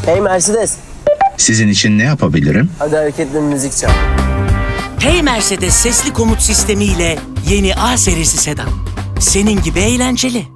Hey Mercedes. Sizin için ne yapabilirim? Hadi hareketli müzik çal. Hey Mercedes sesli komut sistemiyle yeni A serisi sedan. Senin gibi eğlenceli.